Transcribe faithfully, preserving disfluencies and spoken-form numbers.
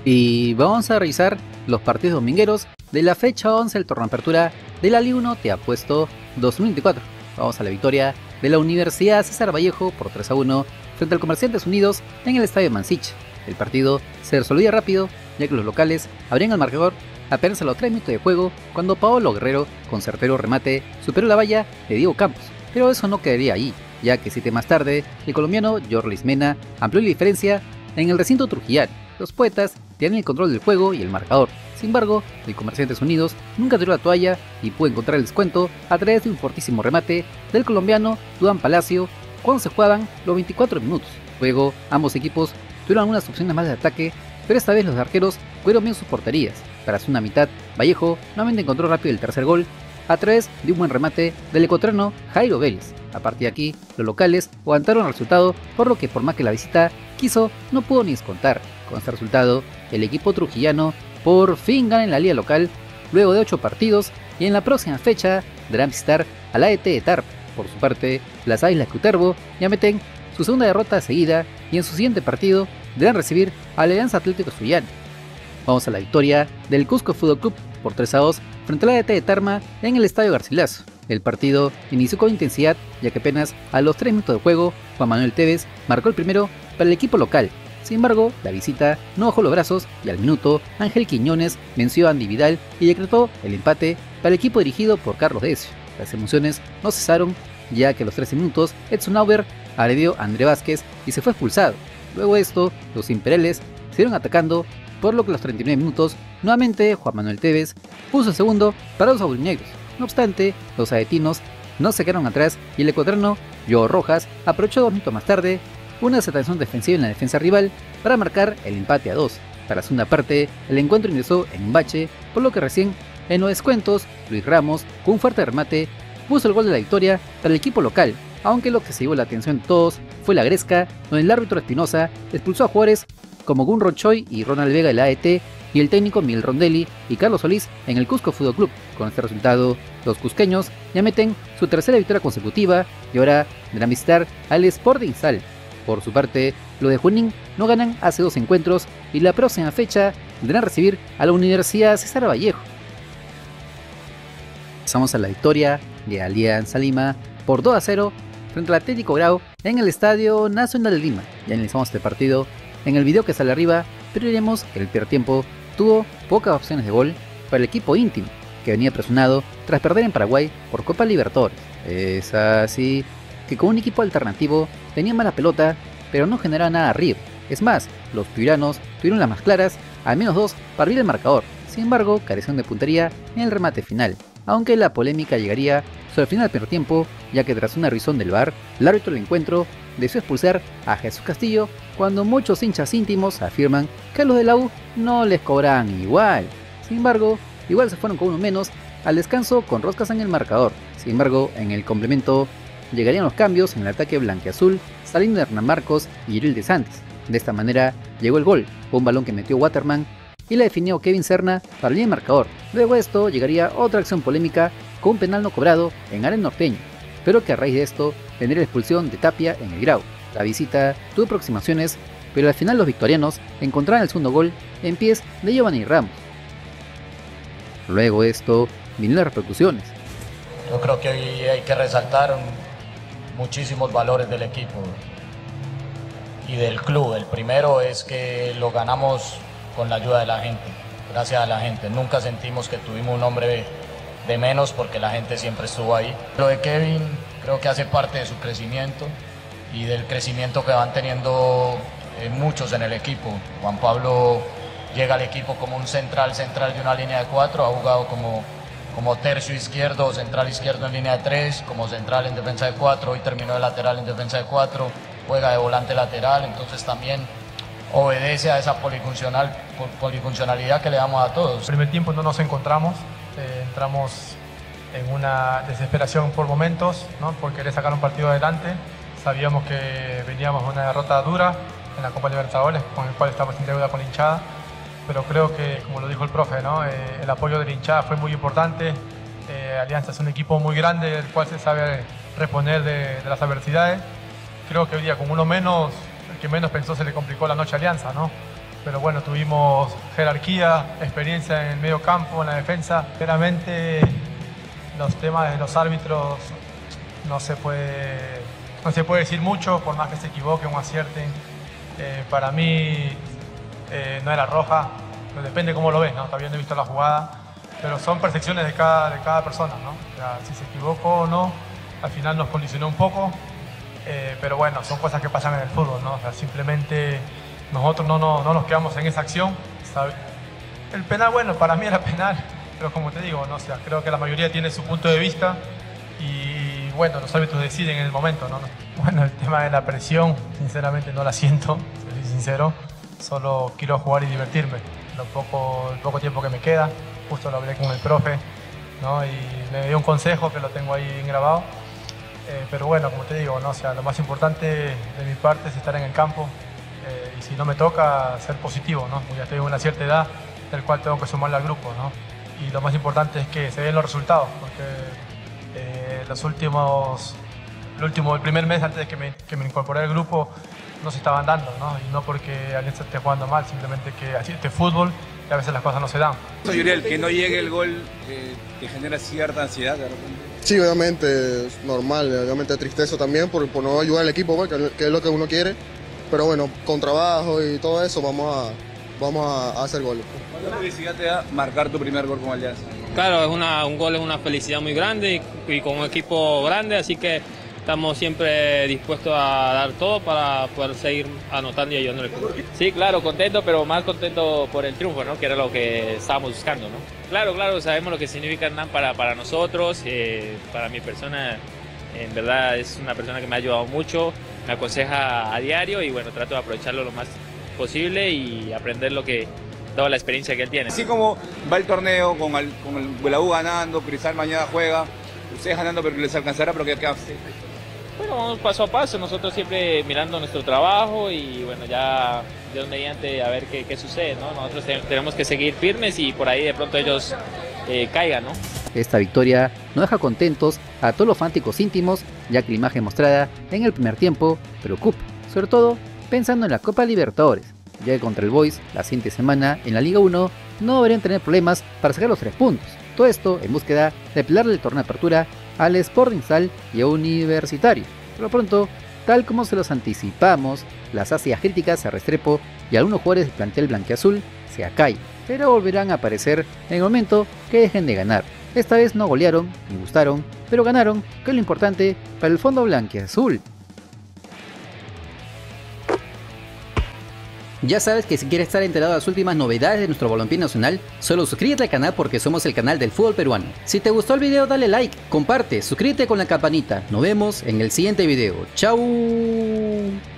Y vamos a revisar los partidos domingueros de la fecha once del torneo de apertura de la Liga uno Te Apuesto dos mil veinticuatro. Vamos a la victoria de la Universidad César Vallejo por tres a uno frente al Comerciantes Unidos en el Estadio Mansich. El partido se resolvía rápido, ya que los locales abrían el marcador apenas a los tres minutos de juego cuando Paolo Guerrero, con certero remate, superó la valla de Diego Campos. Pero eso no quedaría ahí, ya que siete más tarde, el colombiano Yorlis Mena amplió la diferencia en el recinto trujillano. Los poetas tenían el control del juego y el marcador. Sin embargo, el Comerciantes Unidos nunca tiró la toalla y pudo encontrar el descuento a través de un fortísimo remate del colombiano Duan Palacio cuando se jugaban los veinticuatro minutos. Luego, ambos equipos tuvieron algunas opciones más de ataque, pero esta vez los arqueros cubrieron bien sus porterías. Para su segunda mitad, Vallejo nuevamente encontró rápido el tercer gol a través de un buen remate del ecuatoriano Jairo Vélez. A partir de aquí, los locales aguantaron el resultado, por lo que por más que la visita quiso, no pudo ni descontar. Con este resultado, el equipo trujillano por fin gana en la liga local luego de ocho partidos y en la próxima fecha deberán visitar a la A E T de Tarpa. Por su parte, las Águilas Cutervo ya meten su segunda derrota seguida y en su siguiente partido deberán recibir a la Alianza Atlético Zuliano. Vamos a la victoria del Cusco Fútbol Club por tres a dos frente a la A E T de Tarma en el Estadio Garcilaso. El partido inició con intensidad, ya que apenas a los tres minutos de juego, Juan Manuel Tevez marcó el primero para el equipo local. Sin embargo, la visita no bajó los brazos y al minuto, Ángel Quiñones venció a Andy Vidal y decretó el empate para el equipo dirigido por Carlos Decio. Las emociones no cesaron, ya que a los trece minutos, Edson Auber agredió a André Vázquez y se fue expulsado. Luego de esto, los imperiales siguieron atacando, por lo que a los treinta y nueve minutos, nuevamente Juan Manuel Tevez puso el segundo para los aurinegros. No obstante, los aetinos no se quedaron atrás y el ecuatoriano Joao Rojas aprovechó dos minutos más tarde una desatención defensiva en la defensa rival para marcar el empate a dos. Para la segunda parte, el encuentro ingresó en un bache, por lo que recién, en los descuentos, Luis Ramos, con un fuerte remate, puso el gol de la victoria para el equipo local, aunque lo que se llevó la atención de todos fue la gresca, donde el árbitro Espinosa expulsó a jugadores como Gunro Choi y Ronald Vega de la A E T y el técnico Miguel Rondelli y Carlos Solís en el Cusco Fútbol Club. Con este resultado, los cusqueños ya meten su tercera victoria consecutiva y ahora deberán visitar al Sporting Sal. Por su parte, los de Junín no ganan hace dos encuentros y la próxima fecha deberán recibir a la Universidad César Vallejo. Pasamos a la victoria de Alianza Lima por dos a cero frente al Atlético Grau en el Estadio Nacional de Lima. Ya analizamos este partido en el video que sale arriba, pero diremos que el primer tiempo tuvo pocas opciones de gol para el equipo íntimo, que venía presionado tras perder en Paraguay por Copa Libertadores. Es así que con un equipo alternativo tenía mala pelota, pero no generaba nada arriba. Es más, los piuranos tuvieron las más claras, al menos dos para abrir el marcador. Sin embargo, carecieron de puntería en el remate final, aunque la polémica llegaría sobre el final del primer tiempo, ya que tras una revisión del V A R, el árbitro del encuentro deseó expulsar a Jesús Castillo, cuando muchos hinchas íntimos afirman que a los de la U no les cobran igual. Sin embargo, igual se fueron con uno menos al descanso con roscas en el marcador. Sin embargo, en el complemento llegarían los cambios en el ataque blanquiazul, saliendo de Hernán Marcos y Yiril de Santis. De esta manera llegó el gol, un balón que metió Waterman y la definió Kevin Serna para el marcador. Luego de esto llegaría otra acción polémica con un penal no cobrado en área norteño, pero que a raíz de esto tendría la expulsión de Tapia en el Grau. La visita tuvo aproximaciones, pero al final los victorianos encontraron el segundo gol en pies de Giovanni Ramos. Luego de esto vinieron las repercusiones. Yo creo que hoy hay que resaltar muchísimos valores del equipo y del club. El primero es que lo ganamos con la ayuda de la gente, gracias a la gente. Nunca sentimos que tuvimos un hombre de menos porque la gente siempre estuvo ahí. Lo de Kevin creo que hace parte de su crecimiento y del crecimiento que van teniendo eh, muchos en el equipo. Juan Pablo llega al equipo como un central central de una línea de cuatro, ha jugado como, como tercio izquierdo, central izquierdo en línea de tres, como central en defensa de cuatro, hoy terminó de lateral en defensa de cuatro, juega de volante lateral, entonces también obedece a esa polifuncional, polifuncionalidad que le damos a todos. En el primer tiempo no nos encontramos, eh, entramos en una desesperación por momentos, ¿no? Por querer sacar un partido adelante. Sabíamos que veníamos a una derrota dura en la Copa Libertadores, con el cual estamos en deuda con la hinchada, pero creo que, como lo dijo el profe, ¿no? eh, el apoyo de la hinchada fue muy importante. eh, Alianza es un equipo muy grande, el cual se sabe reponer de, de las adversidades. Creo que hoy día con uno menos, el que menos pensó se le complicó la noche a Alianza, ¿no? pero bueno, tuvimos jerarquía, experiencia en el medio campo, en la defensa. Claramente los temas de los árbitros no se puede, no se puede decir mucho, por más que se equivoquen o acierten. Eh, para mí eh, no era roja, pero depende cómo lo ves, ¿no? Todavía no he visto la jugada, pero son percepciones de cada, de cada persona, ¿no? O sea, si se equivocó o no, al final nos condicionó un poco, eh, pero bueno, son cosas que pasan en el fútbol, ¿no? O sea, simplemente nosotros no, no, no nos quedamos en esa acción, ¿sabes? El penal, bueno, para mí era penal, pero como te digo, ¿no? O sea, creo que la mayoría tiene su punto de vista y bueno, los árbitros deciden en el momento, ¿no? Bueno, el tema de la presión, sinceramente no la siento, soy sincero, solo quiero jugar y divertirme. Lo poco, el poco tiempo que me queda, justo lo hablé con el profe, ¿no? Y me dio un consejo que lo tengo ahí grabado. Eh, pero bueno, como te digo, ¿no? O sea, lo más importante de mi parte es estar en el campo eh, y si no me toca, ser positivo, ¿no? Ya estoy en una cierta edad del cual tengo que sumarle al grupo, ¿no? Y lo más importante es que se den los resultados, porque eh, los últimos, el último, el primer mes antes de que me, que me incorporé al grupo no se estaban dando, ¿no? Y no porque alguien se esté jugando mal, simplemente que así este fútbol y a veces las cosas no se dan. Yuriel, que no llegue el gol eh, te genera cierta ansiedad de repente. Sí, obviamente es normal, obviamente tristeza también por, por no ayudar al equipo, pues, que, que es lo que uno quiere. Pero bueno, con trabajo y todo eso vamos a, vamos a, a hacer goles. ¿Cuánta felicidad te da marcar tu primer gol con Alianza? Claro, es una, un gol es una felicidad muy grande y, y con un equipo grande, así que estamos siempre dispuestos a dar todo para poder seguir anotando y ayudando al equipo. Sí, claro, contento, pero más contento por el triunfo, ¿no? Que era lo que estábamos buscando, ¿no? Claro, claro, sabemos lo que significa Hernán para, para nosotros, eh, para mi persona, en verdad es una persona que me ha ayudado mucho, me aconseja a diario y bueno, trato de aprovecharlo lo más posible y aprender lo que, toda la experiencia que él tiene. Así como va el torneo con el, con el la U ganando, Cristal mañana juega, ustedes ganando, pero les alcanzará, pero que queda. Bueno, vamos paso a paso, nosotros siempre mirando nuestro trabajo y bueno, ya Dios mediante a ver qué, qué sucede, ¿no? Nosotros te, tenemos que seguir firmes y por ahí de pronto ellos eh, caigan, ¿no? Esta victoria no deja contentos a todos los fanáticos íntimos, ya que la imagen mostrada en el primer tiempo preocupa, sobre todo pensando en la Copa Libertadores, ya que contra el Boys la siguiente semana en la Liga uno no deberían tener problemas para sacar los tres puntos. Todo esto en búsqueda de pelearle el torneo de apertura al Sporting Cristal y a Universitario. Pero pronto, tal como se los anticipamos, las ácidas críticas a Restrepo y algunos jugadores del plantel blanquiazul se acallan, pero volverán a aparecer en el momento que dejen de ganar. Esta vez no golearon ni gustaron, pero ganaron, que es lo importante para el fondo blanquiazul. Ya sabes que si quieres estar enterado de las últimas novedades de nuestro balompié nacional, solo suscríbete al canal porque somos el canal del fútbol peruano. Si te gustó el video dale like, comparte, suscríbete con la campanita. Nos vemos en el siguiente video. ¡Chao!